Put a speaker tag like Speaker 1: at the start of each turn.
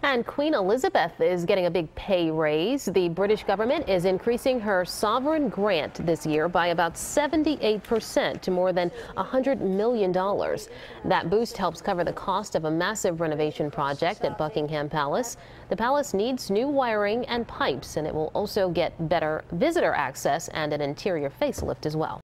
Speaker 1: And Queen Elizabeth is getting a big pay raise. The British government is increasing her sovereign grant this year by about 78% to more than $100 million. That boost helps cover the cost of a massive renovation project at Buckingham Palace. The palace needs new wiring and pipes, and it will also get better visitor access and an interior facelift as well.